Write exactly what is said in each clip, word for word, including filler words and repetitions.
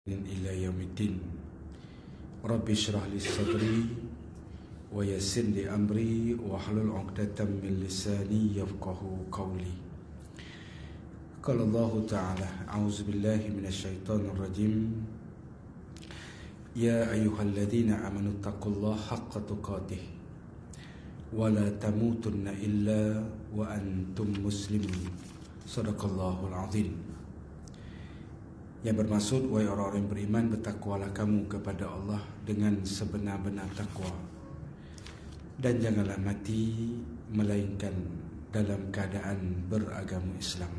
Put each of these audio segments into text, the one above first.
ila yaumiddin. Rabbi shrah li sadri wa yassir li amri wa hlul 'uqdatam min lisani yafqahu qawli. Qala Allah Ta'ala, a'udzu billahi minasyaitonir rajim. Ya ayyuhalladzina amanu taqullaha haqqa tuqatih wa la tamutunna illa wa antum muslimun. Shadaqallahul azim. Yang bermaksud, wahai orang-orang yang beriman, bertakwalah kamu kepada Allah dengan sebenar-benar takwa, dan janganlah mati melainkan dalam keadaan beragama Islam.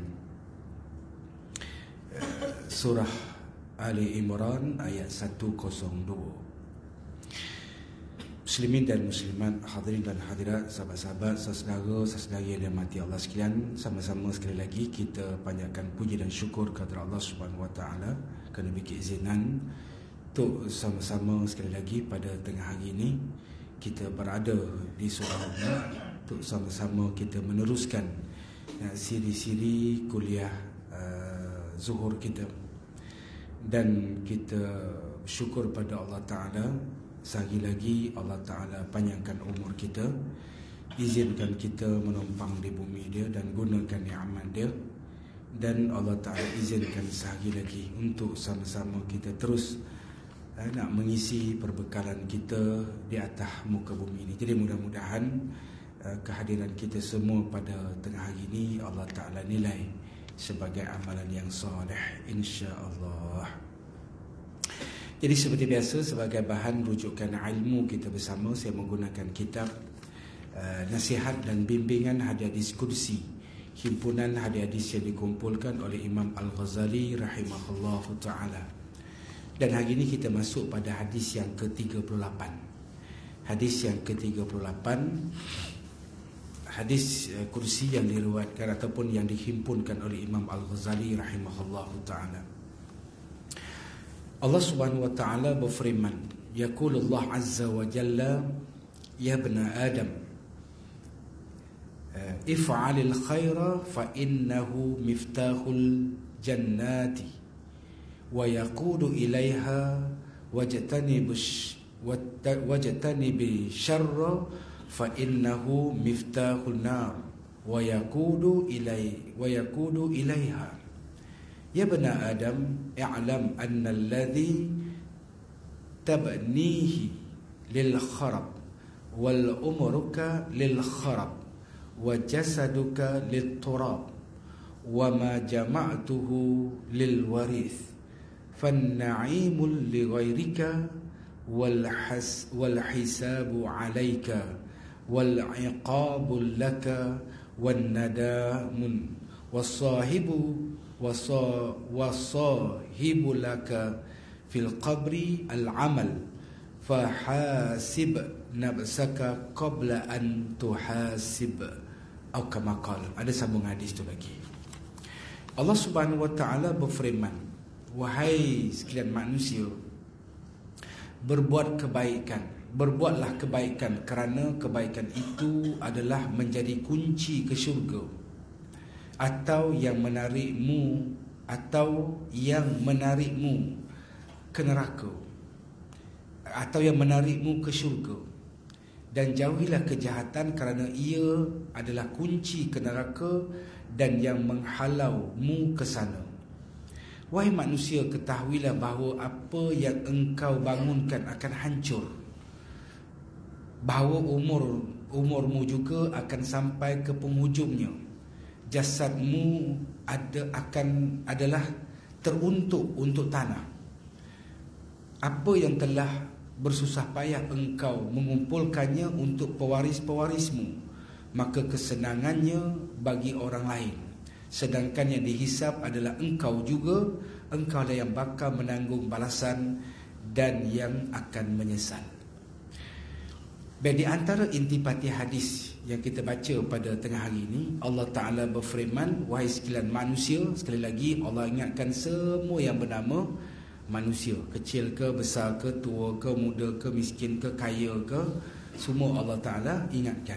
Surah Ali Imran ayat seratus dua. Muslimin dan muslimat, hadirin dan hadirat, sahabat-sahabat, saudara, saudari yang dirahmati Allah sekalian, sama-sama sekali lagi kita panjatkan puji dan syukur kepada Allah Subhanahu Wa Taala kerana beri keizinan untuk sama-sama sekali lagi pada tengah hari ini kita berada di surau ini untuk sama-sama kita meneruskan uh, siri-siri kuliah uh, zuhur kita, dan kita syukur pada Allah Ta'ala. Sehari lagi Allah Ta'ala panjangkan umur kita, izinkan kita menumpang di bumi dia dan gunakan ni'mat dia, dan Allah Ta'ala izinkan sehari lagi untuk sama-sama kita terus eh, nak mengisi perbekalan kita di atas muka bumi ini. Jadi mudah-mudahan eh, kehadiran kita semua pada tengah hari ini Allah Ta'ala nilai sebagai amalan yang soleh, insya-Allah. Jadi seperti biasa, sebagai bahan rujukan ilmu kita bersama, saya menggunakan kitab uh, Nasihat dan Bimbingan Hadis Kursi, himpunan hadis yang dikumpulkan oleh Imam Al-Ghazali rahimahullahu ta'ala. Dan hari ini kita masuk pada hadis yang ke tiga puluh lapan. Hadis yang ke tiga puluh lapan, hadis uh, kursi yang diriwayatkan ataupun yang dihimpunkan oleh Imam Al-Ghazali rahimahullahu ta'ala. Allah Subhanahu Wa Taala berfirman, yaqulullah azza wa jalla, ya bani adam, if'alil khaira fa innahu miftahul jannati wa yaqudu ilaiha wajtanibush wajtanibi syarra fa innahu miftahul nar wa yaqudu ilai wa yaqudu ilaiha. Ya bani Adam, i'lam anna alladhi tabnihi lil kharab wal umruka lil kharab wa jasaduka lit turab wa ma jama'tuhu lil warith fan na'imul li ghairika wal has wal hisabu 'alayka wal 'iqabu laka wan nadamun wasahibu wasahibu laka fil qabri al-amal fahasib nafsaka qabla an tuhasib, atau kama qala. Ada sambung hadis tu lagi. Allah Subhanahu Wa Taala berfirman, wahai sekalian manusia, berbuat kebaikan, berbuatlah kebaikan, kerana kebaikan itu adalah menjadi kunci ke syurga, atau yang menarikmu atau yang menarikmu ke neraka, atau yang menarikmu ke syurga. Dan jauhilah kejahatan, kerana ia adalah kunci ke neraka dan yang menghalaumu ke sana. Wahai manusia, ketahuilah bahawa apa yang engkau bangunkan akan hancur, bahawa umur umurmu juga akan sampai ke penghujungnya. Jasadmu ada akan adalah teruntuk untuk tanah. Apa yang telah bersusah payah engkau mengumpulkannya untuk pewaris-pewarismu, maka kesenangannya bagi orang lain, sedangkan yang dihisap adalah engkau juga. Engkau lah yang bakal menanggung balasan dan yang akan menyesal. Baik, di antara intipati hadis yang kita baca pada tengah hari ini, Allah Ta'ala berfirman, wahai sekalian manusia, sekali lagi Allah ingatkan semua yang bernama manusia, kecil ke, besar ke, tua ke, muda ke, miskin ke, kaya ke, semua Allah Ta'ala ingatkan.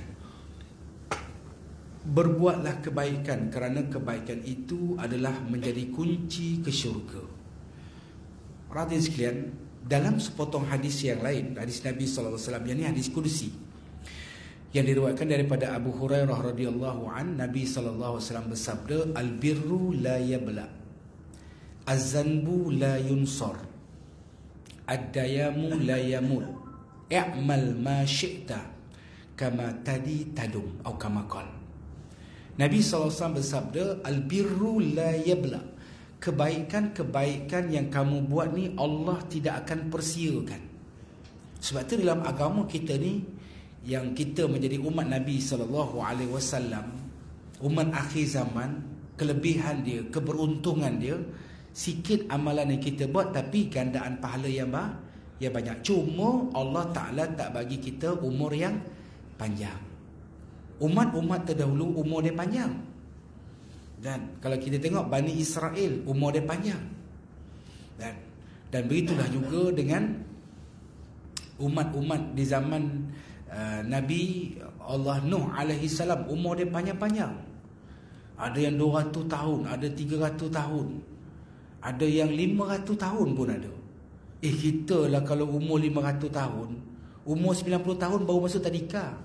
Berbuatlah kebaikan, kerana kebaikan itu adalah menjadi kunci ke syurga. Hadirin sekalian, dalam sepotong hadis yang lain, hadis Nabi sallallahu alaihi wasallam, yang ini hadis kursi yang diriwayatkan daripada Abu Hurairah radhiyallahu an, Nabi sallallahu alaihi wasallam bersabda, al-birru la yabla, az-zanbu la yunsar, ad-dayamu la yamut, i'mal ma syi'ta kama tadi tadum, atau kama qala. Nabi sallallahu alaihi wasallam bersabda, al-birru la yabla, kebaikan-kebaikan yang kamu buat ni Allah tidak akan persiakan. Sebab tu dalam agama kita ni, yang kita menjadi umat Nabi sallallahu alaihi wasallam, umat akhir zaman, kelebihan dia, keberuntungan dia, sikit amalan yang kita buat tapi gandaan pahala yang bah, yang banyak. Cuma Allah Ta'ala tak bagi kita umur yang panjang. Umat-umat terdahulu umur dia panjang. Dan kalau kita tengok Bani Israel, umur dia panjang. Dan dan begitulah juga dengan umat-umat di zaman uh, Nabi Allah Nuh alaihi salam, umur dia panjang-panjang. Ada yang dua ratus tahun, ada tiga ratus tahun, ada yang lima ratus tahun pun ada. Eh, kita lah kalau umur lima ratus tahun, umur sembilan puluh tahun baru masuk tadika.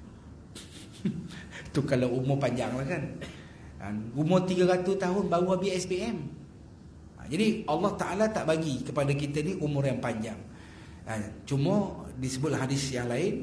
Tu kalau umur panjang lah kan. Umur tiga ratus tahun baru habis S P M. Jadi Allah Ta'ala tak bagi kepada kita ni umur yang panjang. Cuma disebut hadis yang lain,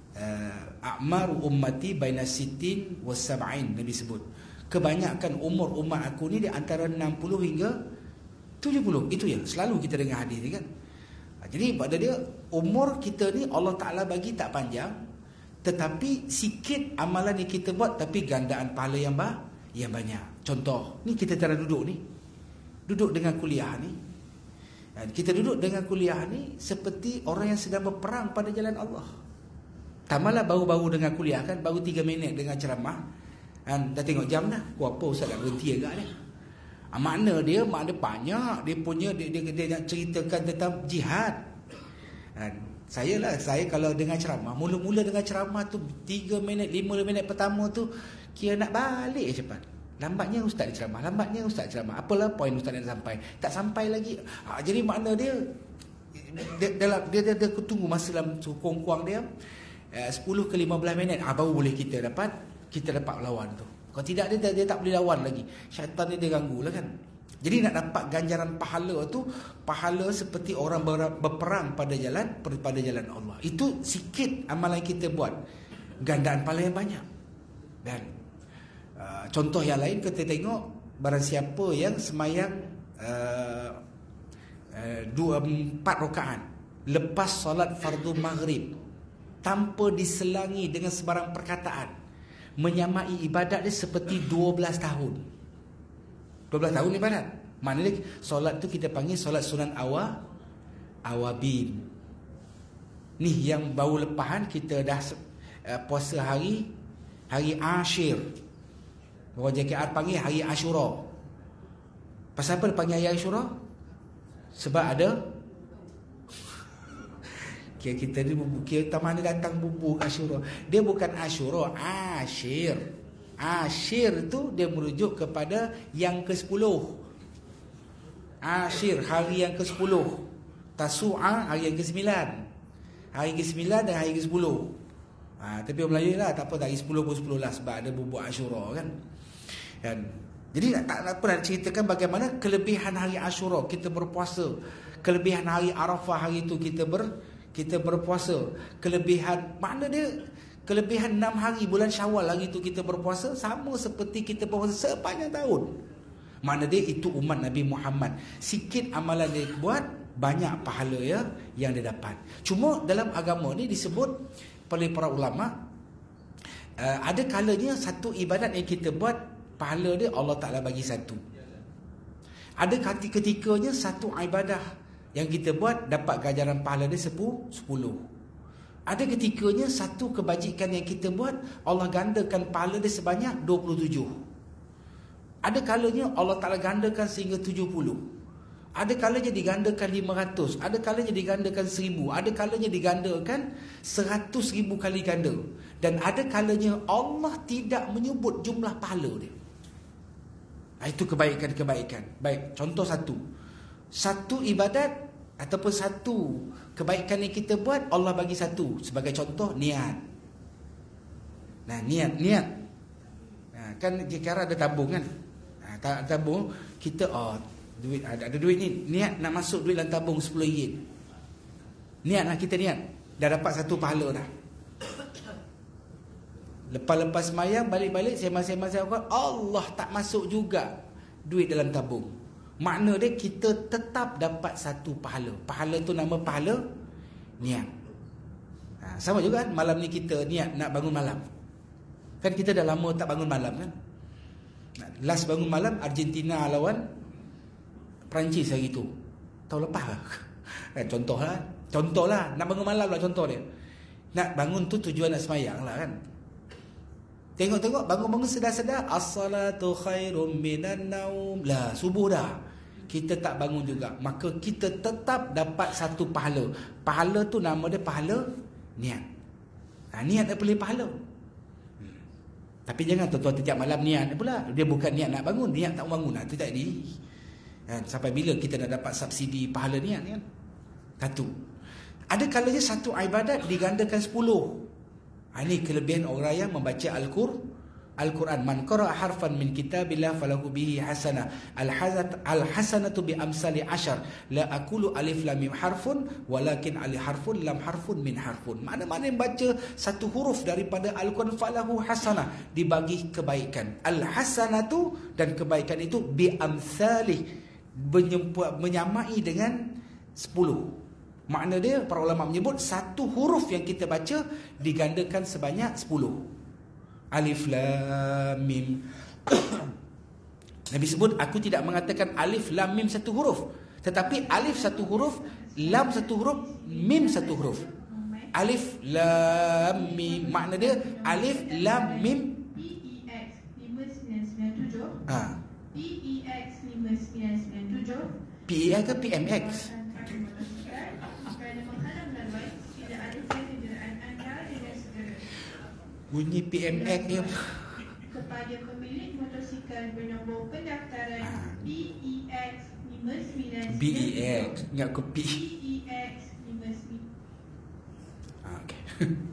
a'maru ummati baina sittin wa sab'in, Nabi sebut kebanyakan umur umat aku ni di antara enam puluh hingga tujuh puluh. Itu yang selalu kita dengar hadis ni kan. Jadi pada dia umur kita ni Allah Ta'ala bagi tak panjang, tetapi sikit amalan yang kita buat tapi gandaan pahala yang bah yang banyak. Contoh, ni kita cara duduk ni, duduk dengan kuliah ni, kita duduk dengan kuliah ni seperti orang yang sedang berperang pada jalan Allah. Tamalah baru-baru dengan kuliah kan, baru tiga minit dengan ceramah, kan, dah tengok jam dah, ku apa ustaz nak berhenti agak ni. Ha, makna dia, makna banyak dia punya, dia, dia, dia nak ceritakan tentang jihad. Ha, saya lah, saya kalau dengan ceramah, mula-mula dengan ceramah tu tiga minit, lima minit pertama tu kira nak balik cepat. Lambatnya ustaz ceramah, lambatnya ustaz ceramah. Apalah poin ustaz nak sampai? Tak sampai lagi. Ha, jadi makna dia, dia dalam dia, dia, dia, dia tunggu masa dalam kurang-kurang dia eh, sepuluh ke lima belas minit. Ah, baru boleh kita dapat kita dapat lawan tu. Kalau tidak dia, dia tak boleh lawan lagi. Syaitan ni dia ganggu lah kan. Jadi nak dapat ganjaran pahala tu, pahala seperti orang ber, berperang pada jalan pada jalan Allah. Itu sikit amalan kita buat, gandaan pahala yang banyak. Dan uh, contoh yang lain kita tengok, barang siapa yang semayang uh, uh, dua empat rakaat lepas solat fardu maghrib tanpa diselangi dengan sebarang perkataan, menyamai ibadat dia seperti dua belas tahun. dua belas tahun ibadat. Maknanya solat tu kita panggil solat sunat awa awabin. Ni yang baru lepahan kita dah uh, puasa hari hari Ashir. Orang J K R panggil hari Ashura. Pasal apa dia panggil hari Ashura? Sebab ada kira kita ni kira taman dia datang bubur Ashura. Dia bukan Ashura, Ashir. Ashir tu dia merujuk kepada yang ke sepuluh. Ashir, hari yang ke sepuluh. Tasu'a, hari yang ke sembilan. Hari ke sembilan dan hari ke sepuluh. Ha, tapi orang Melayu lah, tak apa, hari sepuluh pun sepuluh lah, sebab ada bubur Ashura kan. Dan jadi tak, tak apa nak ceritakan bagaimana kelebihan hari Ashura kita berpuasa, kelebihan hari Arafah hari itu kita ber kita berpuasa, kelebihan makna dia kelebihan enam hari bulan Syawal hari itu kita berpuasa sama seperti kita berpuasa sepanjang tahun. Makna dia itu umat Nabi Muhammad, sikit amalan dia buat banyak pahala ya yang dia dapat. Cuma dalam agama ni disebut oleh para ulama, uh, ada kalanya satu ibadat yang kita buat pahala dia Allah Ta'ala bagi satu. Ada ketikanya satu ibadah yang kita buat dapat ganjaran pahala dia sepuluh. Ada ketikanya satu kebajikan yang kita buat Allah gandakan pahala dia sebanyak dua puluh tujuh. Ada kalanya Allah Ta'ala gandakan sehingga tujuh puluh. Ada kalanya digandakan lima ratus, ada kalanya digandakan seribu, ada kalanya digandakan seratus ribu kali ganda. Dan ada kalanya Allah tidak menyebut jumlah pahala dia. Itu kebaikan-kebaikan. Baik, contoh satu. Satu ibadat ataupun satu kebaikan yang kita buat, Allah bagi satu. Sebagai contoh, niat. Nah, niat, niat. Nah, kan jika ada tabung kan. Nah, tabung, kita, oh, duit ada, ada duit ni, niat nak masuk duit dalam tabung sepuluh ringgit. Niat lah kita niat. Dah dapat satu pahala dah. Lepas-lepas semayang, balik-balik, sembang-sembang, Allah tak masuk juga duit dalam tabung. Makna dia kita tetap dapat satu pahala. Pahala tu nama pahala niat. Ha, sama juga kan, malam ni kita niat nak bangun malam. Kan kita dah lama tak bangun malam kan. Last bangun malam Argentina lawan Perancis hari tu. Tahun lepas lah. Kan, contoh lah. Contoh lah. Nak bangun malam lah contoh dia. Nak bangun tu tujuan nak semayang lah kan. Tengok-tengok bangun-bangun sedar-sedar, as-salatu khairum minan naum. Lah, subuh dah. Kita tak bangun juga. Maka kita tetap dapat satu pahala. Pahala tu nama dia pahala niat. Ha, niat dia boleh pahala. Hmm. Tapi jangan tuan-tuan setiap malam niat pula. Dia bukan niat nak bangun, niat tak bangun. Itu tak di. Ha, sampai bila kita nak dapat subsidi pahala niat kan? Satu. Ada kalanya satu ibadat digandakan sepuluh. Ini kelebihan orang yang membaca Al-Qur Al-Quran. Man qara'a harfan min kitabillah falahu bihi hasanah. Al-hazat al-hasanatu bi amsali ashar. La aqulu alif lam mim harfun walakin alif harfun lam harfun min harfun. Mana-mana yang baca satu huruf daripada Al-Quran falahu hasanah, dibagi kebaikan. Al-hasanatu, dan kebaikan itu bi amsali, menyamai dengan sepuluh. Makna dia, para ulama menyebut satu huruf yang kita baca digandakan sebanyak sepuluh. Alif lam mim. Nabi sebut, aku tidak mengatakan alif lam mim satu huruf, tetapi alif satu huruf, lam satu huruf, mim satu huruf. Alif lam mim, makna dia alif lam mim P E X lima sembilan sembilan tujuh. Ah. P E X lima sembilan sembilan tujuh. P E X ke P M X? Bunyi P M X dia. Kepada pemilik motosikal bernombor pendaftaran Ah. B E X lima sembilan sembilan B E X, ingat ke P. B E X lima sembilan. Ah, okay.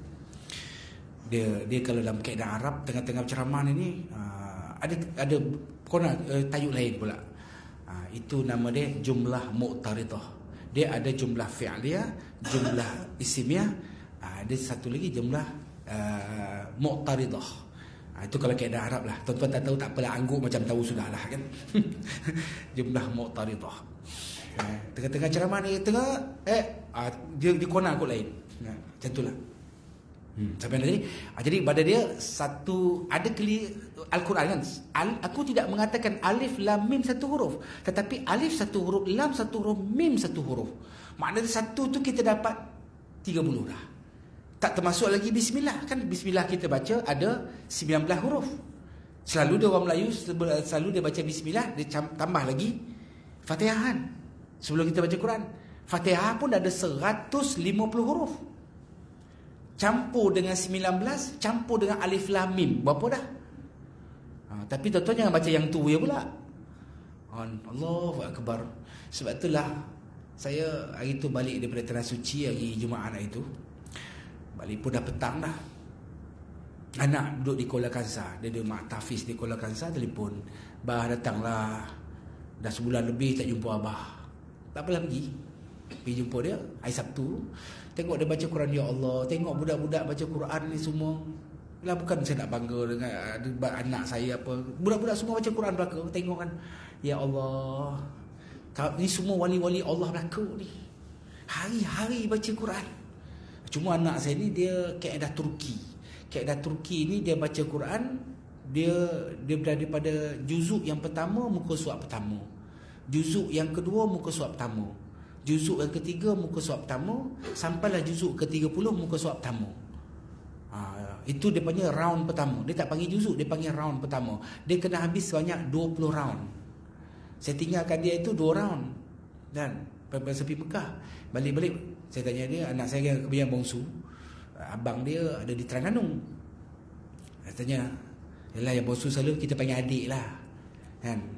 dia dia kalau dalam kaedah Arab tengah-tengah ceramah ni uh, ada ada kona uh, tajuk lain pula. Uh, itu nama dia jumlah mu'taridah. Dia ada jumlah fi'liyah, jumlah isimiyah, uh, ada satu lagi jumlah Uh, mu'taridah. Ha, itu kalau kaedah Arab lah. Tuan-tuan tak tahu tak apalah, angguk macam tahu sudah lah kan. Jumlah mu'taridah. Uh, tengah-tengah ceramah ni tengah eh uh, dia dia kona aku lain. Nah, macam itulah. Hmm, sampai tadi. Uh, jadi pada dia satu ada keli Al-Quran kan. Al, aku tidak mengatakan alif lam mim satu huruf, tetapi alif satu huruf, lam satu huruf, mim satu huruf. Maknanya satu tu kita dapat tiga puluh dah. Tak termasuk lagi bismillah. Kan bismillah kita baca ada sembilan belas huruf. Selalu dia orang Melayu selalu dia baca bismillah, dia tambah lagi Fatihahan sebelum kita baca Quran. Fatihah pun ada seratus lima puluh huruf. Campur dengan sembilan belas, campur dengan alif lam mim. Berapa dah? Ha, tapi tuan-tuan jangan baca yang tu ya pula. Allahu Akbar. Sebab itulah saya hari tu balik daripada Tanah Suci hari Jumaat itu. Balik pun dah petang dah. Anak duduk di Kuala Kangsar. Dia ada mak Tafiz di Kuala Kangsar, telefon. Bah datanglah. Dah sebulan lebih tak jumpa abah. Tak apalah pergi. Pergi jumpa dia hari Sabtu. Tengok dia baca Quran, ya Allah. Tengok budak-budak baca Quran ni semua. Lah bukan saya nak bangga dengan anak saya apa. Budak-budak semua baca Quran belaka. Tengok kan. Ya Allah. Ni semua wali-wali Allah belaka ni. Hari-hari baca Quran. Cuma anak saya ni dia kaedah Turki. Kaedah Turki ni dia baca Quran, dia dia berada pada juzuk yang pertama muka surat pertama. Juzuk yang kedua muka surat pertama. Juzuk yang ketiga muka surat pertama, sampailah juzuk ke tiga puluh muka surat pertama. Ha, itu dia panggil round pertama. Dia tak panggil juzuk, dia panggil round pertama. Dia kena habis sebanyak dua puluh round. Saya tinggalkan dia itu dua round. Dan pergi Mekah, balik-balik saya tanya dia, anak saya yang kebiasaan bongsu, abang dia ada di Terengganu. Saya tanya, yalah yang bongsu selalu kita panggil adik lah kan.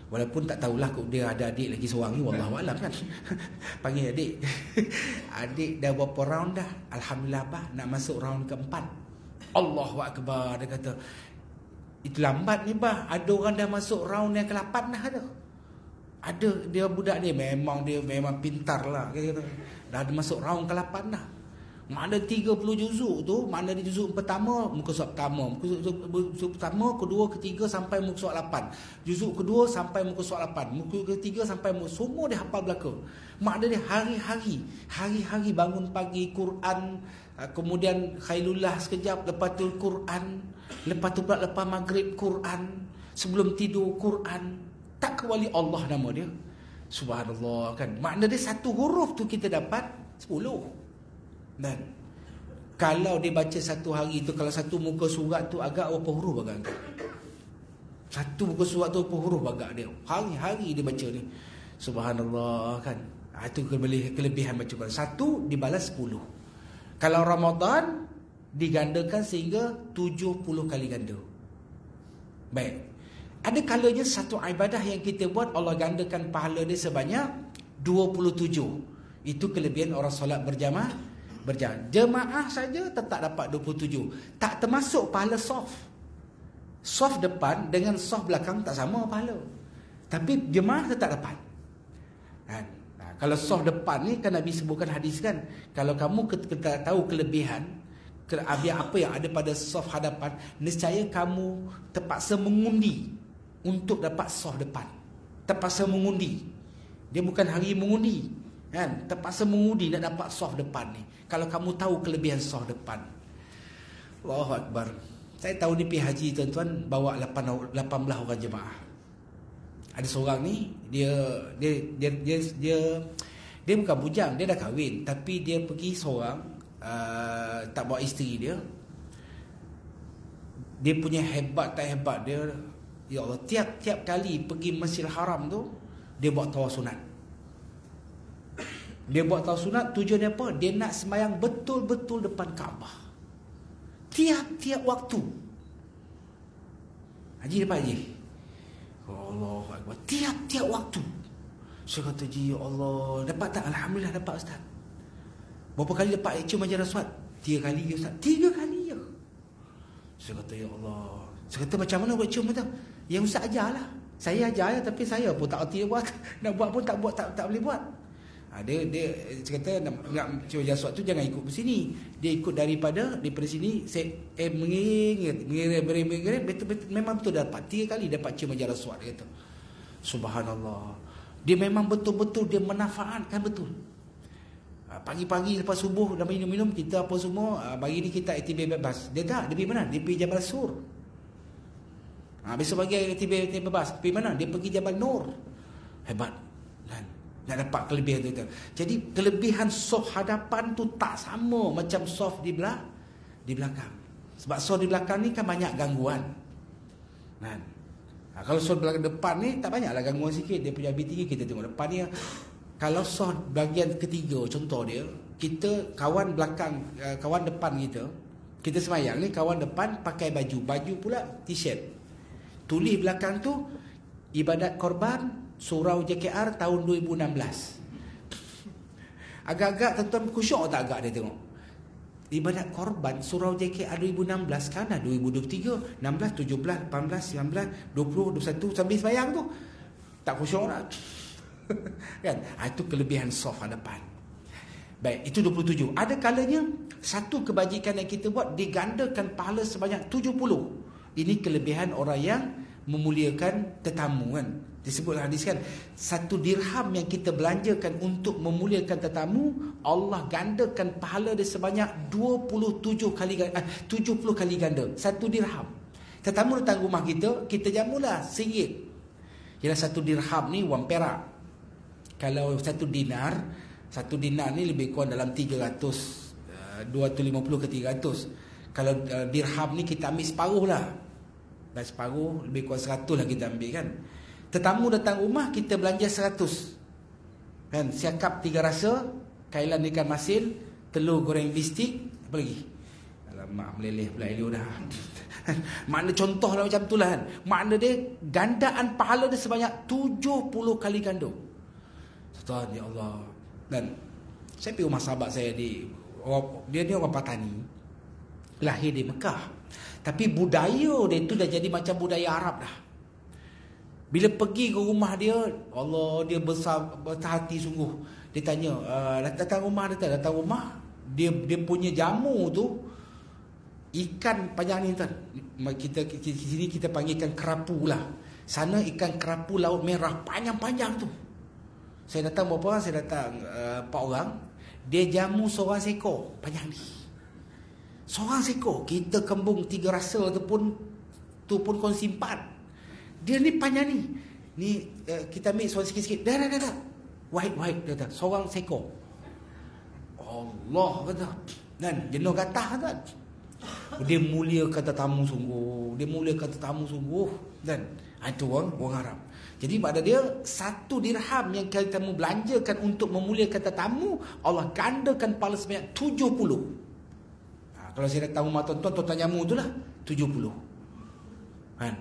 Walaupun tak tahulah kok dia ada adik lagi seorang ni, wallahualam kan. Panggil adik. Adik dah berapa round dah? Alhamdulillah bah, nak masuk round keempat. Allahu akbar. Dia kata, itu lambat ni bah, ada orang dah masuk round yang ke lapan dah ada. Ada, dia budak ni memang dia memang pintar lah. Dia kata, dah ada masuk round ke lapan dah. Mana tiga puluh juzuk tu, mana di juzuk pertama, muka surat pertama, muka surat pertama, kedua, ketiga sampai muka surat lapan. Juzuk kedua sampai muka surat lapan, muka ketiga sampai muka, semua dia hafal belaka. Makna dia hari-hari, hari-hari bangun pagi Quran, kemudian khailullah sekejap, lepas tu Quran, lepas tu pula lepas maghrib Quran, sebelum tidur Quran. Tak kewali Allah nama dia. Subhanallah kan. Makna dia satu huruf tu kita dapat sepuluh. Dan kalau dia baca satu hari tu, kalau satu muka surat tu agak berapa huruf agak agak satu muka surat tu berapa huruf agak dia, hari-hari dia baca ni. Subhanallah kan. Itu kelebihan baca Quran. Satu dibalas sepuluh. Kalau Ramadan digandakan sehingga tujuh puluh kali ganda. Baik. Ada kalanya satu ibadah yang kita buat Allah gandakan pahala dia sebanyak dua puluh tujuh. Itu kelebihan orang solat berjamaah. Berjalan jemaah saja tetap dapat dua puluh tujuh. Tak termasuk pahala soft. Soft depan dengan soft belakang tak sama pahala. Tapi jemaah tetap dapat. Kan? Nah, kalau soft depan ni kan Nabi sebutkan hadis kan, kalau kamu kita tahu kelebihan apa yang ada pada soft hadapan, nescaya kamu terpaksa mengundi untuk dapat soft depan. Terpaksa mengundi. Dia bukan hari mengundi. Kan? Terpaksa mengundi nak dapat soft depan ni. Kalau kamu tahu kelebihan soft depan. Allahu Akbar. Saya tahu ni pergi haji tuan-tuan, bawa lapan belas orang jemaah. Ada seorang ni, dia dia dia dia dia, dia bukan bujang, dia dah kahwin, tapi dia pergi seorang, uh, tak bawa isteri dia. Dia punya hebat tak hebat dia, ya Allah, tiap-tiap kali pergi Masjidil Haram tu, dia buat tawaf sunat. Dia buat tawaf sunat, tujuan dia apa? Dia nak sembahyang betul-betul depan Kaabah. Tiap-tiap waktu. Haji dapat haji. Allahu Akbar. Tiap-tiap waktu. Saya kata, ya Allah, dapat tak? Alhamdulillah dapat Ustaz. Berapa kali dapat cium ajar Raswat? Tiga kali ya Ustaz. Tiga kali ya. Saya kata, ya Allah. Saya kata, macam mana buat cium tu? Yang Ustaz ajarlah. Saya ajar ya, tapi saya pun tak erti buat. Nak buat pun tak buat, tak, tak boleh buat. Ha, dia dia kata nak, nak cium jaswat tu jangan ikut ke sini. Dia ikut daripada daripada sini, saya eh mengiring mengiring mengiring betul, betul memang betul dapat tiga kali dapat cium jaswat dia kata. Subhanallah. Dia memang betul-betul dia menafaatkan betul. Ha, pagi-pagi lepas subuh dah minum-minum kita apa semua, ha, pagi ni kita aktiviti bebas. Dia tak, dia pergi mana? Dia pergi Jabal Sur. Ha, besok pagi aktiviti bebas. Pergi mana? Dia pergi Jabal Nur. Hebat. Nak dapat kelebihan tu. Jadi kelebihan soft hadapan tu tak sama macam soft di belah di belakang. Sebab soft di belakang ni kan banyak gangguan. Kan? Ha, kalau soft belakang depan ni tak banyaklah gangguan sikit. Dia punya habit tinggi, kita tengok depan ni. Kalau soft bahagian ketiga, contoh dia, kita kawan belakang, kawan depan kita, kita semayang ni kawan depan pakai baju, baju pula t-shirt. Tulis belakang tu ibadat korban Surau J K R tahun dua ribu enam belas. Agak-agak tuan-tuan khusyuk tak agak dia tengok. Ibadat korban Surau J K R dua ribu enam belas kan dah dua ribu dua puluh tiga, enam belas, tujuh belas, lapan belas, sembilan belas, dua puluh, dua puluh satu sambil sembahyang tu. Tak khusyuk nak. Kan? Itu kelebihan soft hadapan. Baik, itu dua puluh tujuh. Ada kalanya satu kebajikan yang kita buat digandakan pahala sebanyak tujuh puluh. Ini kelebihan orang yang memuliakan tetamu kan. Disebut hadis kan, satu dirham yang kita belanjakan untuk memuliakan tetamu, Allah gandakan pahala dia sebanyak dua puluh tujuh kali eh, tujuh puluh kali ganda. Satu dirham. Tetamu datang rumah kita, kita jamulah seringgit. Ialah satu dirham ni wang perak. Kalau satu dinar, satu dinar ni lebih kurang dalam tiga ratus, dua ratus lima puluh ke tiga ratus. Kalau uh, dirham ni kita ambil separuh lah. Dan separuh lebih kurang seratus lah kita ambil kan. Tetamu datang rumah, kita belanja seratus. Kan, siakap tiga rasa, kailan ikan masin, telur goreng bistik, apa lagi? mak meleleh pula elok dah. Makna contoh lah macam tu lah kan. Makna dia gandaan pahala dia sebanyak tujuh puluh kali ganda. Tuan ya Allah. Dan saya pergi rumah sahabat saya di dia ni orang Patani. Lahir di Mekah. Tapi budaya dia tu dah jadi macam budaya Arab dah. Bila pergi ke rumah dia, Allah, dia besar, besar hati sungguh. Dia tanya, uh, datang rumah dia, datang rumah, dia dia punya jamu tu ikan panjang ni tuan. Kita di sini kita panggilkan kerapu lah. Sana ikan kerapu laut merah panjang-panjang tu. Saya datang berapa orang? Saya datang uh, empat orang. Dia jamu seorang sekor panjang ni. Seorang sekor. Kita kembung tiga rasa tu pun tu pun kau simpan. Dia ni panjang ni. Ni uh, kita ambil seorang sikit-sikit. Dah dah dah. dah. Wahid-wahid dia kata. Seorang sekor. Allah kata. Dan jenuh gatah kan. Dia mulia kata tamu sungguh. Dia mulia kata tamu sungguh. Dan itu orang, orang Arab. Jadi pada dia satu dirham yang kamu belanjakan untuk memuliakan tetamu, Allah gandakan pahala sebanyak tujuh puluh. Ha, kalau saya datang rumah tuan-tuan, tuan-tuan jamu tu lah tujuh puluh. Kan?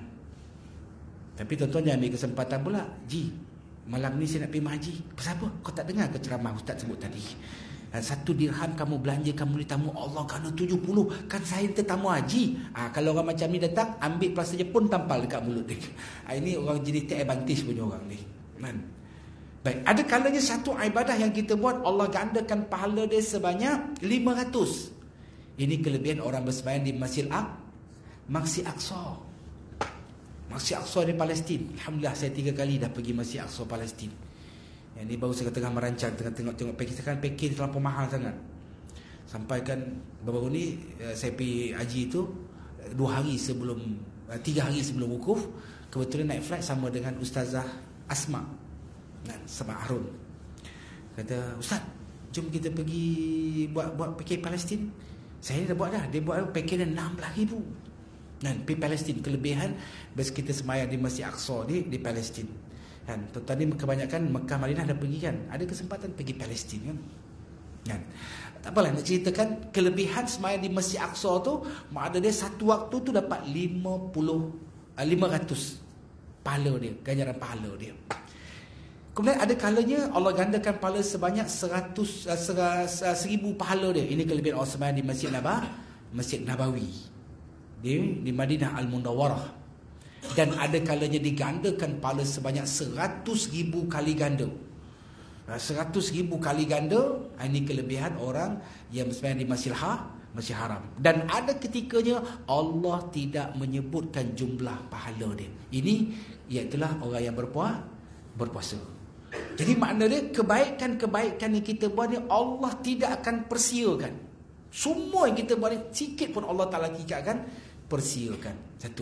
Tapi tuan-tuan jangan ambil kesempatan pula. Ji, malam ni saya nak pergi haji. Pasal apa? Kau tak dengar ke ceramah Ustaz sebut tadi? Dan satu dirham kamu belanja, kamu ditamu Allah ganda tujuh puluh. Kan saya tetamu haji. Ha, kalau orang macam ni datang, ambil plaster Jepun tampal dekat mulut dia. Ha, ini orang jadi take advantage punya orang ni. Man. Baik, ada kalanya satu ibadah yang kita buat, Allah gandakan pahala dia sebanyak lima ratus. Ini kelebihan orang bersembahyang di Masjid Aqsa. Masjid Aqsa. Masjid Aqsa di Palestin. Alhamdulillah saya tiga kali dah pergi Masjid Aqsa Palestin. Yang ni baru saya tengah merancang, tengah tengok-tengok package. Sekarang package terlalu mahal sangat. Sampaikan baru ni saya pergi haji tu dua hari sebelum, tiga hari sebelum wukuf. Kebetulan naik flight sama dengan Ustazah Asma dan Sabah Harun. Kata, Ustaz, jom kita pergi buat buat package Palestin. Saya dah buat dah. Dia buat package enam belas ribu. Dan pergi Palestin, kelebihan bas kita semayang di Masjid Aqsa ni di Palestin. Kan, tuan-tuan ni kebanyakan Mekah Madinah dah pergi kan. Ada kesempatan pergi Palestin kan. Kan. Tak apalah nak ceritakan kelebihan semayang di Masjid Aqsa tu, makna dia satu waktu tu dapat lima puluh, lima ratus pahala dia, ganjaran pahala dia. Kemudian ada kalanya Allah gandakan pahala sebanyak seratus, seribu pahala dia. Ini kelebihan orang semayang di Masjid Nabawi, Masjid Nabawi di, di Madinah Al-Munawwarah. Dan ada kalanya digandakan pahala sebanyak seratus ribu kali ganda. Seratus ribu kali ganda. Ini kelebihan orang yang sembahyang di Masjid Ha, Masjid Haram. Dan ada ketikanya Allah tidak menyebutkan jumlah pahala dia. Ini iaitulah orang yang berpuasa, berpuasa. Jadi makna dia kebaikan-kebaikan yang kita buat ni Allah tidak akan persiakan. Semua yang kita buat ni sikit pun Allah Ta'ala tidak akan persiakan. Satu,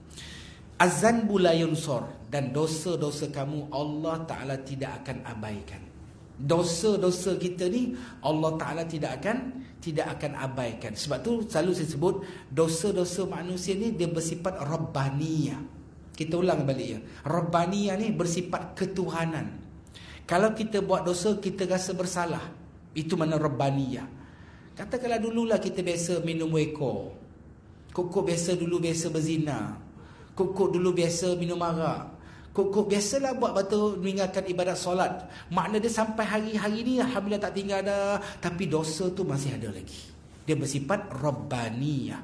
Azanbu la yunsor, dan dosa-dosa kamu Allah Ta'ala tidak akan abaikan. Dosa-dosa kita ni Allah Ta'ala tidak akan tidak akan abaikan. Sebab tu selalu saya sebut dosa-dosa manusia ni dia bersifat Rabbaniyah. Kita ulang balik ya. Rabbaniyah ni bersifat ketuhanan. Kalau kita buat dosa kita rasa bersalah, itu mana Rabbaniyah. Katakanlah dululah kita biasa minum weko, Kok-kok biasa dulu biasa berzina, Kok-kok dulu biasa minum arak, Kok-kok biasalah buat batu meninggalkan ibadat solat. Makna dia sampai hari-hari ni alhamdulillah tak tinggal dah, tapi dosa tu masih ada lagi. Dia bersifat Rabbaniyah.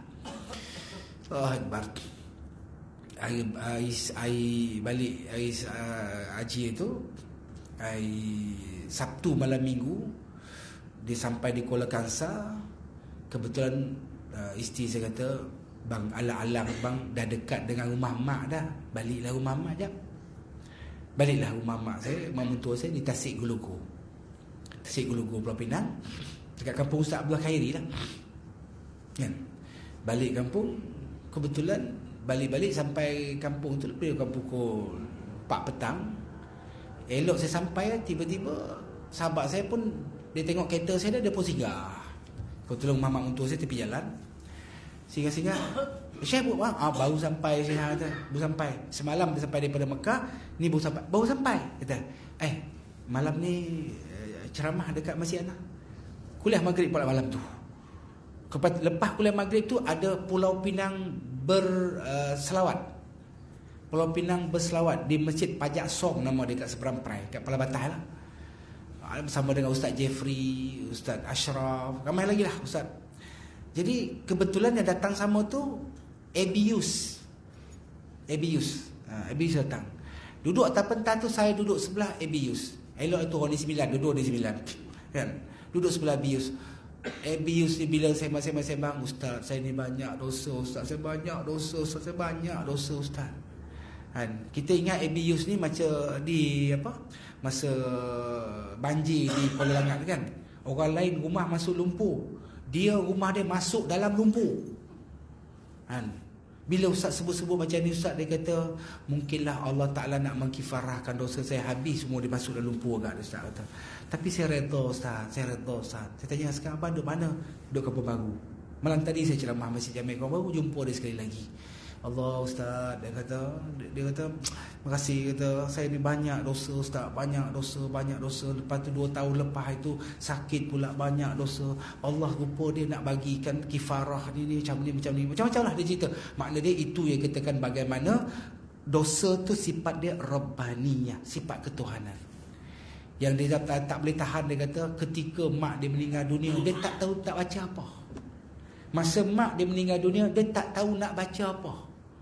Oh Akbar. Hari, hari, hari balik hari uh, haji itu, hari Sabtu malam minggu, dia sampai di Kuala Kangsar. Kebetulan uh, isteri saya kata, bang, alang-alang bang, dah dekat dengan rumah mak dah, baliklah rumah mak jap. Baliklah rumah mak saya, mak mentua saya di Tasik Gulugu. Tasik Gulugu, Pulau Pinang, dekat kampung Ustaz Abdullah Khairi lah. Kan? Balik kampung, kebetulan balik-balik sampai kampung tu lebih kampung pukul empat petang. Elok saya sampai, tiba-tiba sahabat saya pun, dia tengok kereta saya dah, dia pun singgah. Kebetulan rumah mak mentua saya tepi jalan. Singgah-singgah, Syekh buat ah, baru sampai Syekh kata, baru sampai. Semalam dia sampai daripada Mekah, ni baru sampai. Baru sampai kata, "Eh, malam ni ceramah dekat Masjid Ana. Kuliah maghrib pula malam tu." lepas kuliah maghrib tu ada Pulau Pinang berselawat. Uh, Pulau Pinang berselawat di Masjid Pajak Song, nama dia, kat seberang Perai, kat Kepala Batas lah. Bersama dengan Ustaz Jeffrey, Ustaz Ashraf, ramai lagi lah Ustaz. Jadi kebetulan yang datang sama tu Abius. Abius. Ha, Abius datang. Duduk atas pentas tu, saya duduk sebelah Abius. Elok itu orang di sembilan, duduk di sembilan. Kan? Duduk sebelah Abius. Abius ni bila sembang-sembang, Ustaz, saya ni banyak dosa, Ustaz, saya banyak dosa, Ustaz, saya banyak dosa, Ustaz. Kan? Kita ingat Abius ni macam di apa? Masa banjir di Kuala Langat kan. Orang lain rumah masuk lumpur, dia rumah dia masuk dalam lumpur. Kan? Bila Ustaz sebut-sebut macam ni, Ustaz dia kata, mungkinlah Allah Ta'ala nak mengkifarahkan dosa saya, habis semua dia masuk dalam lumpur agak, Ustaz kata. Tapi saya reda Ustaz, saya reda Ustaz. Saya tanya, sekarang abang duduk mana? Duduk Kampung Baru. Malam tadi saya ceramah Masjid Jami' Kampung Baru, jumpa dia sekali lagi. Allah Ustaz, dia kata, dia kata, makasih, kata, saya ni banyak dosa Ustaz, banyak dosa, banyak dosa. Lepas tu dua tahun lepas itu sakit pula, banyak dosa. Allah rupa dia nak bagikan kifarah ni, ni macam ni, macam ni, macam-macam lah dia cerita. Makna dia itu yang katakan bagaimana dosa tu sifat dia Rabbaniyah, sifat ketuhanan. Yang dia tak, tak boleh tahan, dia kata ketika mak dia meninggal dunia, dia tak tahu tak baca apa. Masa mak dia meninggal dunia, dia tak tahu nak baca apa.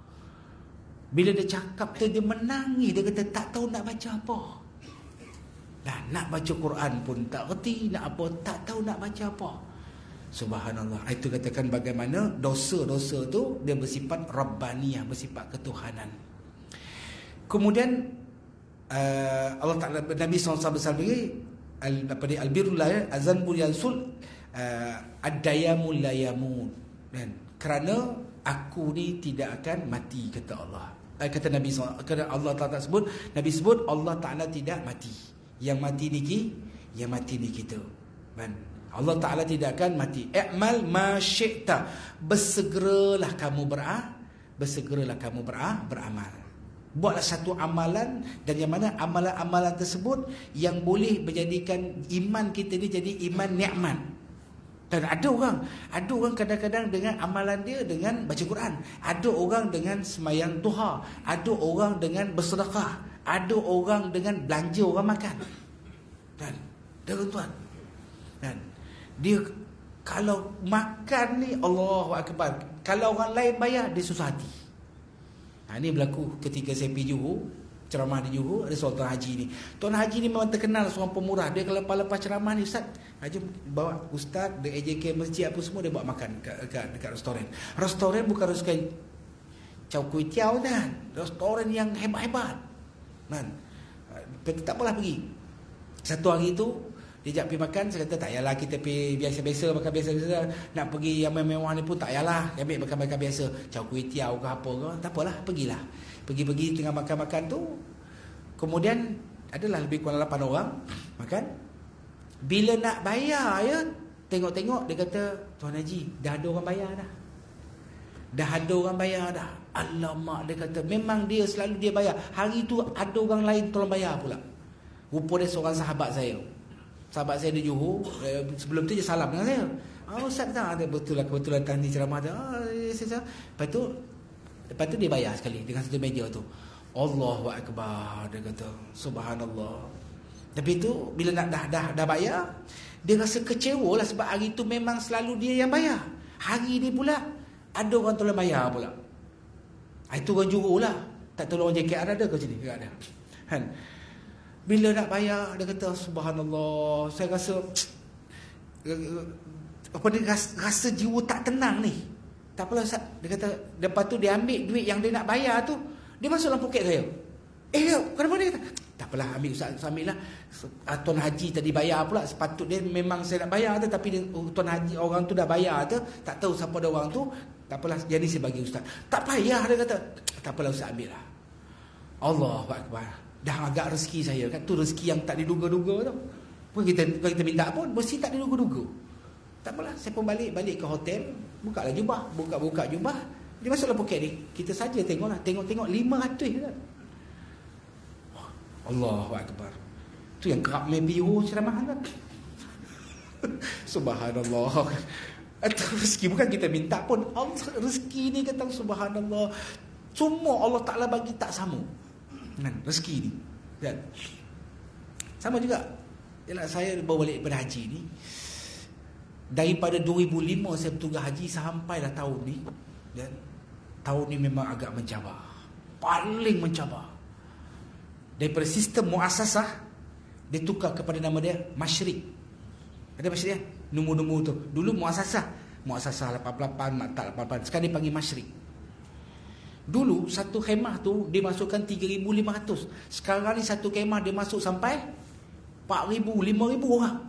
Bila dia cakap tu, dia menangis. Dia kata tak tahu nak baca apa. Dah nak baca Quran pun tak reti, nak apa tak tahu nak baca apa. Subhanallah. Itu katakan bagaimana dosa-dosa tu dia bersifat Rabbaniyah, bersifat ketuhanan. Kemudian uh, Allah Ta'ala, Nabi sallallahu alaihi wasallam lagi al, apa dia albirrul la azanbul yansul uh, ad-dayamul la yamut. Dan kerana aku ni tidak akan mati, kata Allah. Kata Nabi sallallahu alaihi wasallam, kerana Allah Ta'ala sebut, Nabi sebut Allah Ta'ala tidak mati. Yang mati ni ki, yang mati ni kita. Kan? Allah Ta'ala tidak akan mati. I'mal ma syi'ta. Bersegeralah kamu berah, bersegeralah kamu berah, beramal. Buatlah satu amalan, dan yang mana amalan-amalan tersebut yang boleh menjadikan iman kita ni jadi iman nikmat. Dan ada orang, ada orang kadang-kadang dengan amalan dia dengan baca Quran, ada orang dengan semayang duha, ada orang dengan bersedekah, ada orang dengan belanja orang makan. Dan tuan-tuan, dan dia kalau makan ni Allahu Akbar, kalau orang lain bayar dia susah hati. Ha, ini berlaku ketika saya pergi Johor, ceramah di Johor, ada seorang tuan haji ni. Tuan haji ni memang terkenal seorang pemurah. Dia kalau lepas-lepas ceramah ni, Ustaz, haji bawa Ustaz dari A J K masjid apa semua, dia bawa makan dekat, dekat, dekat restoran. Restoran bukan restoran Chow Kuih Tiao kan, restoran yang hebat-hebat. Kan? Tak apalah pergi. Satu hari tu dia ajak pergi makan. Saya kata tak yalah, kita pergi biasa-biasa, makan biasa-biasa. Nak pergi yang mewah ni pun tak yalah, ambil makan-makan biasa, Chow Kuih Tiao ke apa ke, tak apalah, pergilah. Pergi-pergi tengah makan-makan tu, kemudian adalah lebih kurang lapan orang makan. Bila nak bayar ya, tengok-tengok dia kata, Tuan Haji, dah ada orang bayar dah. Dah ada orang bayar dah. Alamak, dia kata memang dia selalu dia bayar. Hari tu ada orang lain tolong bayar pula. Rupa dia seorang sahabat saya. Sahabat saya di Johor, sebelum tu dia salam dengan saya. Ah, oh, Ustaz tak ada, betul lah, kebetulan tadi ceramah dia. Ah, saya. Lepas tu Lepas tu dia bayar sekali dengan satu meja tu. Allahu Akbar, dia kata, subhanallah. Tapi tu bila nak dah dah dah bayar, dia rasa kecewa lah sebab hari tu memang selalu dia yang bayar. Hari ni pula ada orang tolong bayar pula. Itu orang Johor lah. Tak tahu orang J K R ada ke sini? Tak ada. Kan? Bila nak bayar, dia kata subhanallah, saya rasa apa dia rasa, rasa jiwa tak tenang ni. Tak apalah Ustaz, dia kata, lepas tu dia ambil duit yang dia nak bayar tu, dia masuk dalam poket saya. Eh, kenapa dia kata? Tak apalah, ambil Ustaz, ambil lah. Tuan Haji tadi bayar pula, sepatut dia memang saya nak bayar tu, tapi dia, Tuan Haji, orang tu dah bayar tu, tak tahu siapa dia orang tu, tak apalah, jadi saya bagi Ustaz. Tak payah, dia kata. Tak apalah Ustaz, ambil lah. Allahu Akbar. Dah agak rezeki saya kan, tu rezeki yang tak diduga-duga tu. Pun kita, kita minta pun, mesti tak diduga-duga. Tak apalah, saya pun balik balik ke hotel, buka lah jubah, buka-buka jubah, dia masuk dalam poket ni. Kita saja tengoklah, tengok-tengok lima ratus kan. Allahu Akbar. Tu yang kerap main biru ceramah kan. Subhanallah. Atau rezeki bukan kita minta pun. Allah, rezeki ni kata subhanallah, semua Allah Ta'ala bagi tak sama kan, rezeki ni kan. Sama juga yalah, saya bawa balik daripada haji ni, daripada dua ribu lima saya bertugas haji sampailah tahun ni kan. Tahun ni memang agak mencabar, paling mencabar. Daripada sistem muasasah dia tukar kepada nama dia Masyrik. Ada Masyrik kan? Nombor-nombor tu. Dulu muasasah, muasasah lapan puluh lapan, maktab lapan puluh lapan. Sekarang dia panggil Masyrik. Dulu satu khemah tu dia masukkan tiga ribu lima ratus. Sekarang ni satu khemah dia masuk sampai empat ribu, lima ribu orang.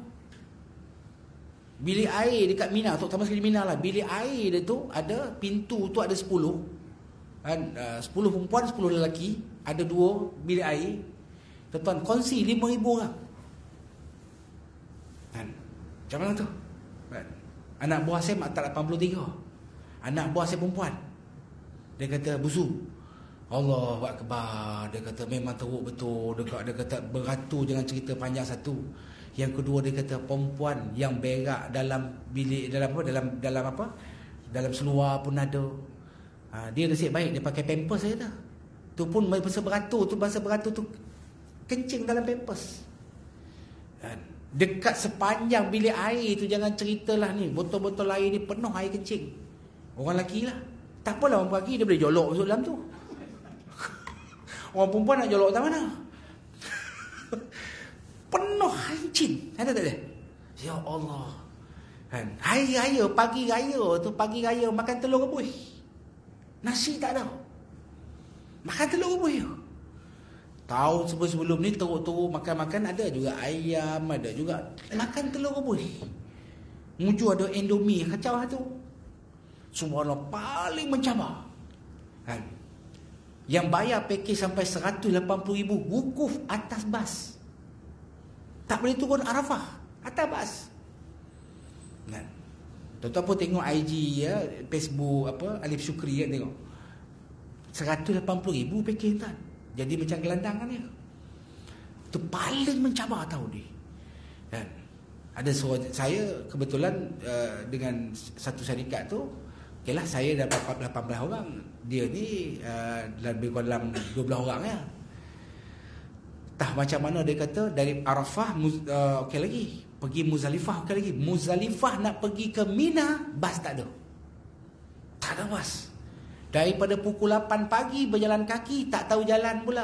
Bilik air dekat Mina, terutama sekali Mina lah. Bilik air dia tu ada, pintu tu ada sepuluh. Kan, uh, sepuluh perempuan, sepuluh lelaki. Ada dua bilik air. Tuan-tuan, kongsi lima ribu orang. Kan? Macam mana tu? Kan? Anak buah saya maktab lapan puluh tiga. Anak buah saya perempuan. Dia kata, busu, Allahu Akbar. Dia kata, memang teruk betul. Dia, dia kata, beratur jangan cerita panjang satu. Yang kedua, dia kata, perempuan yang berak dalam bilik, dalam apa, dalam dalam apa, dalam seluar pun ada. Ha, dia nasib baik, dia pakai pampers saya dah. Tu pun bahasa beratur tu, bahasa beratur tu kencing dalam pampers. Ha, dekat sepanjang bilik air tu jangan ceritalah ni, botol-botol air ni penuh air kencing. Orang lelaki lah. Tak apalah orang lelaki, dia boleh jolok masuk dalam tu. Orang perempuan nak jolok tak mana? Penuh hancin. Ada tak ada? Ya Allah. Kan? Hari raya, pagi raya tu, pagi raya makan telur rebus. Nasi tak ada. Makan telur rebus. Tahun sebelum-sebelum ni teruk-teruk makan-makan, ada juga ayam, ada juga makan telur rebus. Muju ada Indomie, kacau lah tu. Subhanallah, paling mencabar. Kan? Yang bayar pakej sampai seratus lapan puluh ribu, wukuf atas bas. Tak boleh turun Arafah, atas bas. Kan? Tuan-tuan pun tengok I G ya, Facebook apa, Alif Syukri kan, tengok. seratus lapan puluh ribu pakej kan. Jadi macam gelandangan dia. Itu paling mencabar tahun ni. Kan? Ada seorang, saya kebetulan uh, dengan satu syarikat tu, okeylah saya dapat lapan belas orang. Dia ni uh, lebih kurang dua belas orang ya. Tah macam mana dia kata dari Arafah uh, okey lagi, pergi Muzdalifah okey lagi. Muzdalifah nak pergi ke Mina, bas tak ada. Tak ada bas. Daripada pukul lapan pagi berjalan kaki, tak tahu jalan pula.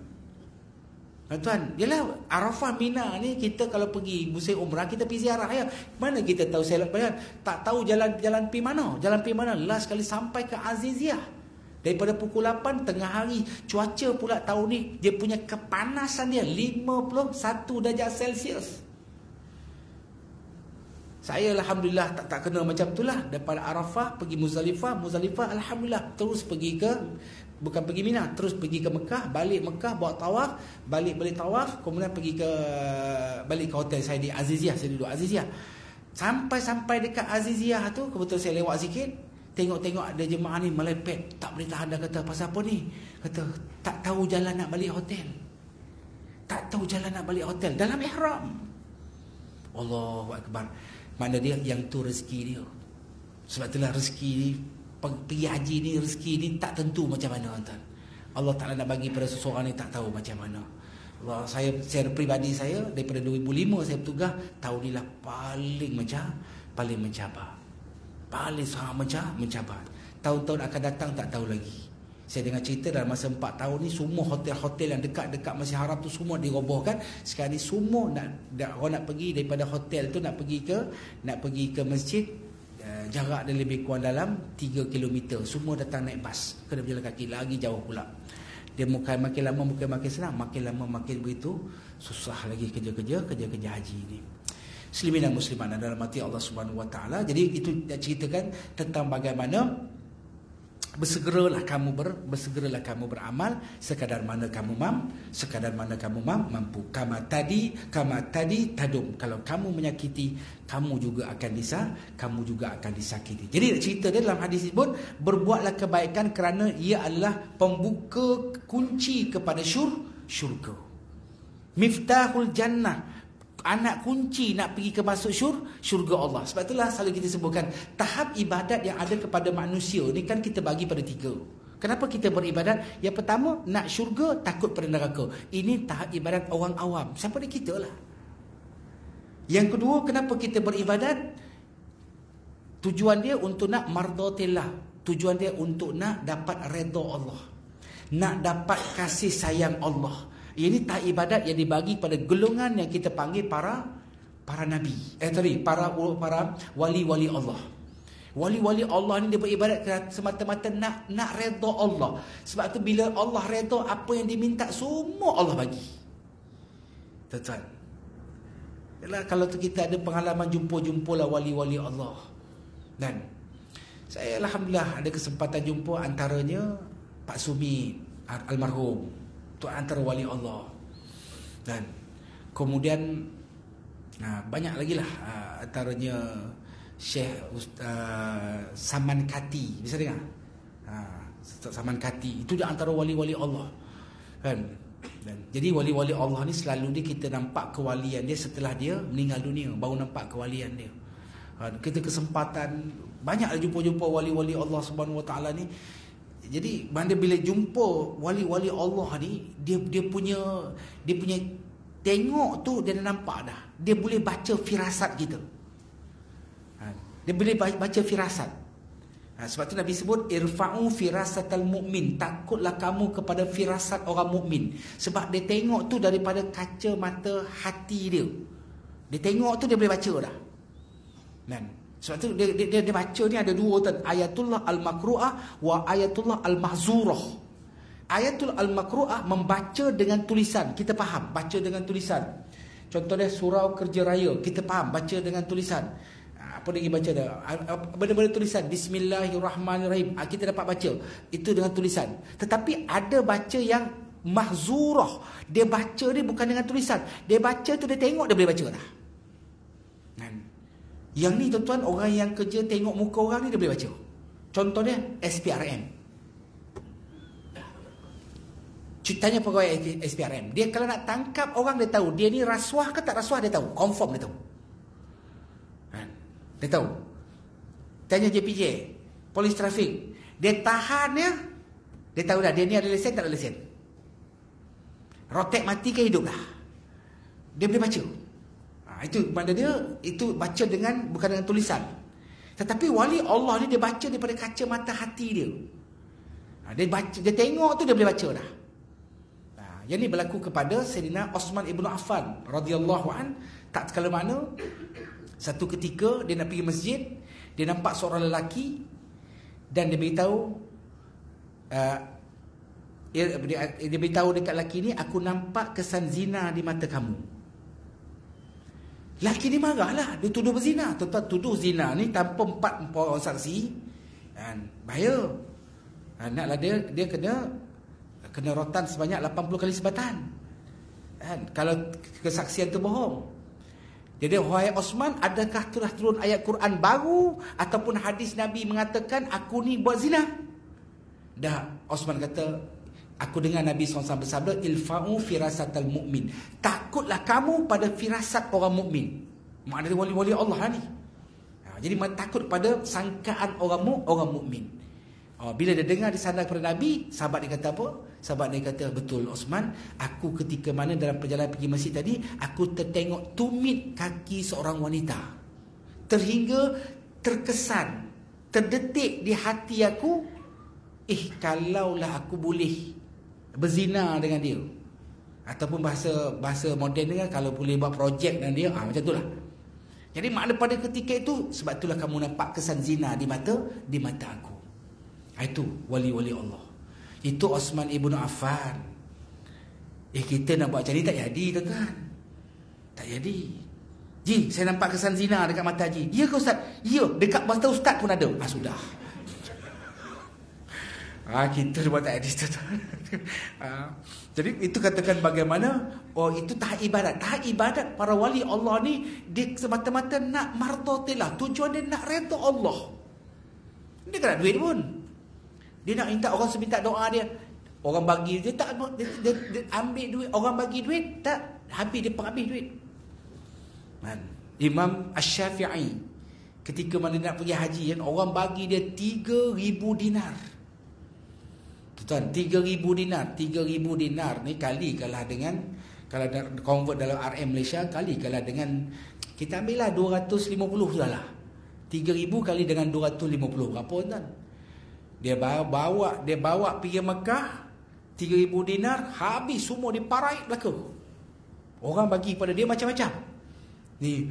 Tuan, yalah Arafah Mina ni kita kalau pergi musim umrah kita pergi ziarah ya. Mana kita tahu selok bayan, tak tahu jalan-jalan pi mana, jalan pi mana. Last kali sampai ke Aziziyah. Daripada pukul lapan tengah hari, cuaca pula tahun ni dia punya kepanasan dia lima puluh satu darjah Celsius. Saya alhamdulillah tak tak kena macam itulah. Daripada Arafah pergi Muzdalifah, Muzdalifah alhamdulillah terus pergi ke, bukan pergi Mina, terus pergi ke Mekah, balik Mekah buat tawaf, balik balik tawaf, kemudian pergi ke balik ke hotel saya di Aziziyah, saya duduk Aziziyah. Sampai-sampai dekat Aziziyah tu, kebetulan saya lewat sikit, tengok-tengok ada jemaah ni melepet, tak boleh tahan dah, kata pasal apa ni? Kata tak tahu jalan nak balik hotel. Tak tahu jalan nak balik hotel dalam ihram. Allahu Akbar. Mana dia yang tu rezeki dia. Sebab itulah rezeki ni, pergi haji ni, rezeki ni tak tentu macam mana tuan. Allah Ta'ala nak bagi pada seseorang ni tak tahu macam mana. Allah, saya secara peribadi saya daripada dua ribu lima saya bertugas, tahun ni lah paling macam paling mencabar. Paling sangat macam mencabar. Tahun-tahun akan datang tak tahu lagi. Saya dengar cerita dalam masa empat tahun ni semua hotel-hotel yang dekat-dekat Masjid Haram tu semua dirobohkan. Sekarang ni semua nak, nak orang nak pergi daripada hotel tu nak pergi ke nak pergi ke masjid, uh, jarak dia lebih kurang dalam tiga kilometer. Semua datang naik bas, kena berjalan kaki lagi jauh pula. Dia makin makin lama makin makin senang, makin lama makin begitu susah lagi kerja-kerja kerja-kerja haji ni. Muslimin dan muslimat dalam hati Allah Subhanahu Wa Taala. Jadi itu nak ceritakan tentang bagaimana bersegeralah kamu ber, bersegeralah kamu beramal sekadar mana kamu mam, sekadar mana kamu mam, mampu. Kama tadi, kama tadi tadum. Kalau kamu menyakiti, kamu juga akan disa, kamu juga akan disakiti. Jadi cerita dia dalam hadis pun, berbuatlah kebaikan kerana ia adalah pembuka kunci kepada syur, syurga. Miftahul jannah. anak kunci nak pergi ke masuk syur, syurga Allah. Sebab itulah selalu kita sebutkan tahap ibadat yang ada kepada manusia ni kan kita bagi pada tiga. Kenapa kita beribadat? Yang pertama, nak syurga, takut pada neraka. Ini tahap ibadat orang awam. Siapa ni? Kita lah. Yang kedua, kenapa kita beribadat? Tujuan dia untuk nak mardatillah. Tujuan dia untuk nak dapat redha Allah. Nak dapat kasih sayang Allah. Ini tahap ibadat yang dibagi pada golongan yang kita panggil para para nabi. Eh sorry, para para wali-wali Allah. Wali-wali Allah ni dia beribadat semata-mata nak nak redha Allah. Sebab tu bila Allah redha, apa yang diminta semua Allah bagi. Tuan-tuan. Yalah, kalau tu kita ada pengalaman jumpa-jumpa lah wali-wali Allah. Dan saya alhamdulillah ada kesempatan jumpa antaranya Pak Sumi almarhum, tu antara wali Allah. Dan kemudian nah, banyak lagi lah antaranya Syekh uh, Saman Kati, bisa dengar? Ha, Saman Kati itu di antara wali-wali Allah. Kan? Dan jadi wali-wali Allah ni selalu dia kita nampak kewalian dia setelah dia meninggal dunia, baru nampak kewalian dia. Ha, kita kesempatan banyaklah jumpa-jumpa wali-wali Allah Subhanahu Wa Taala ni. Jadi mana bila jumpa wali-wali Allah ni, dia dia punya dia punya tengok tu dia dah nampak dah. Dia boleh baca firasat kita. Dia boleh baca firasat. Ha, sebab tu Nabi sebut irfa'u firasatal mu'min. Takutlah kamu kepada firasat orang mukmin. Sebab dia tengok tu daripada kaca mata hati dia. Dia tengok tu dia boleh baca dah. Dan sebab tu dia, dia, dia baca ni ada dua tadi, ayatullah al-makru'ah wa ayatullah al-mahzurah. Ayatul al-makru'ah membaca dengan tulisan, kita faham, baca dengan tulisan. Contohnya surau kerja raya, kita faham, baca dengan tulisan. Apa dia baca dah? Benda-benda tulisan Bismillahirrahmanirrahim, kita dapat baca itu dengan tulisan. Tetapi ada baca yang mahzurah, dia baca ni bukan dengan tulisan, dia baca tu dia tengok dia boleh baca dah. Yang ni tuan-tuan, orang yang kerja tengok muka orang ni dia boleh baca. Contohnya S P R M. Ceritanya pegawai S P R M, dia kalau nak tangkap orang dia tahu dia ni rasuah ke tak rasuah, dia tahu, confirm dia tahu. Dia tahu. Tanya J P J, polis trafik, dia tahan ya, dia tahu dah dia ni ada lesen tak ada lesen. Rotek mati ke hidup dah, dia boleh baca. Ha, itu mana dia, itu baca dengan bukan dengan tulisan. Tetapi wali Allah ni dia baca daripada kaca mata hati dia. Ha, dia baca, dia tengok tu dia boleh baca dah. Ha, yang ni berlaku kepada Sayyidina Osman Ibn Affan radhiyallahu an. Tak sekala mana satu ketika dia nak pergi masjid, dia nampak seorang lelaki dan dia beritahu uh, dia, dia, dia beritahu dekat lelaki ni, aku nampak kesan zina di mata kamu. Lelaki ni marahlah, dia tuduh berzina. Tuan-tuan, tuduh zina ni tanpa empat empat orang saksi, dan bahaya. Ha, naklah dia dia kena kena rotan sebanyak lapan puluh kali sebatan. Kan? Kalau kesaksian tu bohong. Jadi wahai Osman, adakah telah turun ayat Quran baru ataupun hadis Nabi mengatakan aku ni buat zina? Dah, Osman kata, aku dengar Nabi sallallahu alaihi wasallam bersabda, ilfa'u firasatal mu'min. Takutlah kamu pada firasat orang mukmin. Maknanya wali-wali Allah ni. Ha, jadi takut pada sangkaan orang mu, orang mukmin. Oh, bila dia dengar disandar kepada Nabi, sahabat dia kata apa? Sahabat dia kata, betul Osman, aku ketika mana dalam perjalanan pergi masjid tadi, aku tertengok tumit kaki seorang wanita. Terhingga terkesan, terdetik di hati aku, eh kalaulah aku boleh berzina dengan dia. Ataupun bahasa bahasa moden dengan kalau boleh buat projek dengan dia, ah, macam itulah. Jadi makna pada ketika itu, sebab itulah kamu nampak kesan zina di mata di mata aku. Itu wali-wali Allah. Itu Osman Ibn Affan. Eh, kita nak buat macam ni tak jadi, tuan-tuan. Tak jadi. Ji, saya nampak kesan zina dekat mata Ji. Ya ke Ustaz? Ya, dekat mata Ustaz pun ada. Ah, sudah. Ah, kita buat tak jadi, tuan-tuan. Ah, jadi itu katakan bagaimana, oh itu tahap ibadat. Tahap ibadat para wali Allah ni, dia semata-mata nak mardatillah. Tujuan dia nak redha Allah. Dia tak nak duit pun. Dia nak minta orang seminta doa dia. Orang bagi dia tak dia, dia, dia, dia ambil duit, orang bagi duit tak habis, dia penghabis duit. kan? Imam Asy-Syafi'i ketika mana nak pergi haji kan, orang bagi dia tiga ribu dinar. Tuan, tiga ribu dinar. tiga ribu dinar ni kali kalah dengan, kalau convert dalam R M Malaysia, kali kalah dengan, kita ambil lah dua ratus lima puluh sudahlah. tiga ribu kali dengan dua ratus lima puluh. Berapa tuan? Dia bawa, bawa dia bawa pergi Mekah, tiga ribu dinar, habis semua diparai belaka. Orang bagi pada dia macam-macam. Ni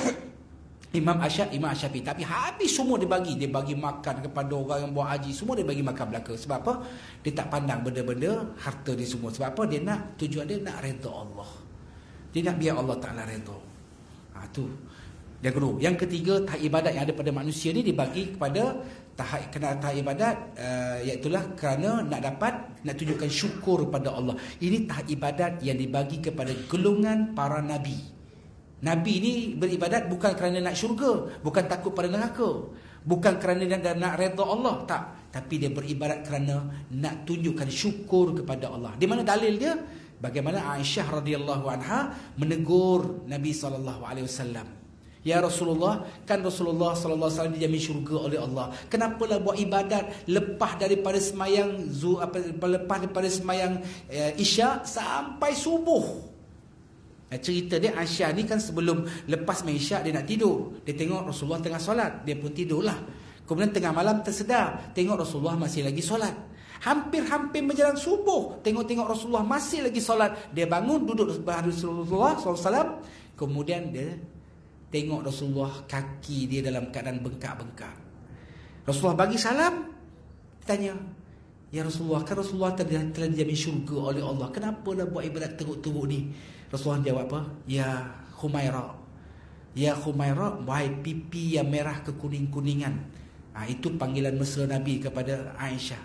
Imam Asy-Syafi'i, Imam Asy-Syafi'i, tapi habis semua dia bagi. Dia bagi makan kepada orang yang buat haji, semua dia bagi makan belaka. Sebab apa? Dia tak pandang benda-benda harta dia semua. Sebab apa? Dia nak, tujuan dia nak redha Allah. Dia nak biar Allah Ta'ala redha. Ha, tu. Yang kedua. Yang ketiga, tahap ibadat yang ada pada manusia ni dibagi kepada tahap, kena tahap ibadat, uh, iaitulah kerana nak dapat, nak tunjukkan syukur pada Allah. Ini tahap ibadat yang dibagi kepada golongan para Nabi. Nabi ni beribadat bukan kerana nak syurga, bukan takut pada neraka, bukan kerana nak, nak redha Allah, tak. Tapi dia beribadat kerana nak tunjukkan syukur kepada Allah. Di mana dalil dia? Bagaimana Aisyah radhiyallahu anha menegur Nabi sallallahu alaihi wasallam. Ya Rasulullah, kan Rasulullah sallallahu alaihi wasallam dijamin syurga oleh Allah. Kenapalah buat ibadat lepas daripada semayang zu apa lepas daripada semayang eh, Isyak sampai subuh. Cerita dia, Aisyah ni kan sebelum lepas main Isyak dia nak tidur, dia tengok Rasulullah tengah solat, dia pun tidurlah. Kemudian tengah malam tersedar, tengok Rasulullah masih lagi solat. Hampir-hampir menjelang subuh, tengok-tengok Rasulullah masih lagi solat. Dia bangun, duduk bersama Rasulullah sallallahu alaihi wasallam. Kemudian dia tengok Rasulullah kaki dia dalam keadaan bengkak-bengkak. Rasulullah bagi salam, dia tanya, ya Rasulullah, kan Rasulullah telah, telah dijamin syurga oleh Allah, kenapa dah buat ibadat teruk-teruk ni? Rasulullah jawab apa? Ya Humaira, ya Humaira, wahai pipi yang merah kekuning-kuningan. Ha, itu panggilan mesra Nabi kepada Aisyah.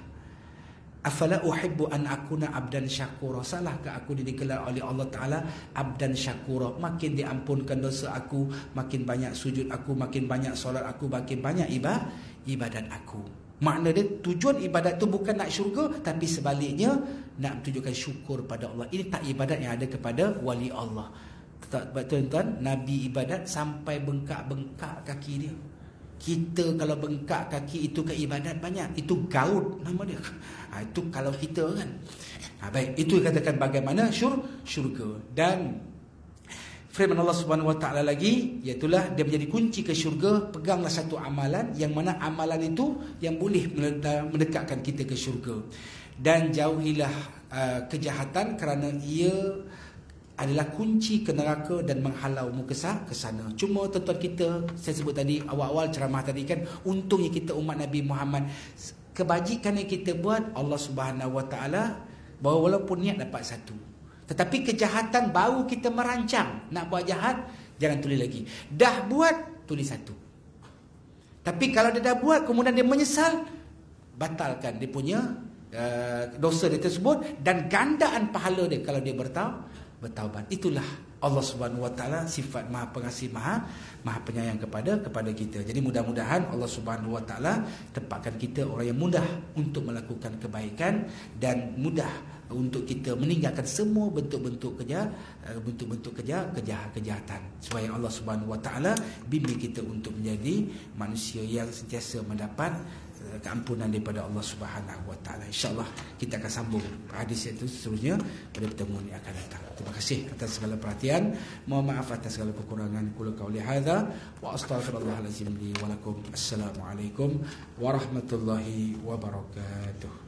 Afala uhibbu an akuna abdan syakura. Salahkah aku digelar oleh Allah Ta'ala abdan syakura? Makin diampunkan dosa aku, makin banyak sujud aku, makin banyak solat aku, makin banyak ibadah, ibadat aku. Makna dia, tujuan ibadat tu bukan nak syurga, tapi sebaliknya nak tunjukkan syukur pada Allah. Ini tak ibadat yang ada kepada wali Allah. Tuan-tuan, Nabi ibadat sampai bengkak-bengkak kaki dia. Kita kalau bengkak kaki itu ke ibadat banyak. Itu gaut nama dia. Ha, itu kalau kita kan. Ha, baik, itu dikatakan bagaimana syur, syurga. Dan firman Allah Subhanahu Wa Taala lagi, iaitulah dia menjadi kunci ke syurga. Peganglah satu amalan yang mana amalan itu yang boleh mendekatkan kita ke syurga. Dan jauhilah uh, kejahatan kerana ia adalah kunci ke neraka dan menghalaumu ke sana. Cuma tuan-tuan kita, saya sebut tadi awal-awal ceramah tadi kan, untungnya kita umat Nabi Muhammad, kebajikan yang kita buat Allah Subhanahu Wa Taala, bahawa walaupun niat dapat satu, tetapi kejahatan baru kita merancang nak buat jahat, jangan tulis lagi. Dah buat, tulis satu. Tapi kalau dia dah buat kemudian dia menyesal, batalkan dia punya uh, dosa dia tersebut, dan gandaan pahala dia kalau dia bertau bertaubat. Itulah Allah Subhanahu Wa Taala, sifat Maha Pengasih, Maha Maha Penyayang kepada kepada kita. Jadi mudah-mudahan Allah Subhanahu Wa Taala tempatkan kita orang yang mudah untuk melakukan kebaikan dan mudah untuk kita meninggalkan semua bentuk-bentuk kerja, bentuk-bentuk kerja kejahatan, kejahatan, supaya Allah Subhanahu Wa Taala bimbing kita untuk menjadi manusia yang sentiasa mendapat keampunan daripada Allah Subhanahu Wa Taala. Insya-Allah kita akan sambung hadis itu seterusnya pada pertemuan yang akan datang. Terima kasih atas segala perhatian. Mohon maaf atas segala kekurangan. Qul qauli hadza wa astaghfirullahalazim li wa lakum. Assalamualaikum warahmatullahi wabarakatuh.